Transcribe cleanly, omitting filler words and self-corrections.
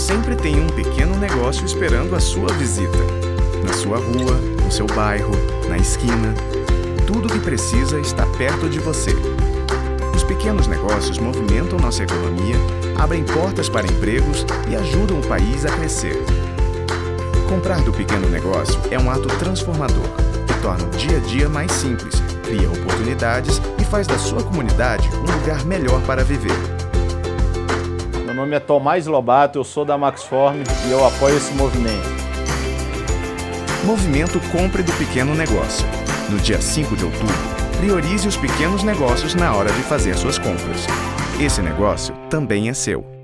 sempre tem um pequeno negócio esperando a sua visita. Na sua rua, no seu bairro, na esquina. Tudo o que precisa está perto de você. Os pequenos negócios movimentam nossa economia, abrem portas para empregos e ajudam o país a crescer. Comprar do pequeno negócio é um ato transformador, que torna o dia a dia mais simples, cria oportunidades e faz da sua comunidade um lugar melhor para viver. Meu nome é Tomás Lobato, eu sou da Maxform e eu apoio esse movimento. Movimento Compre do Pequeno Negócio. No dia 5 de outubro, priorize os pequenos negócios na hora de fazer suas compras. Esse negócio também é seu.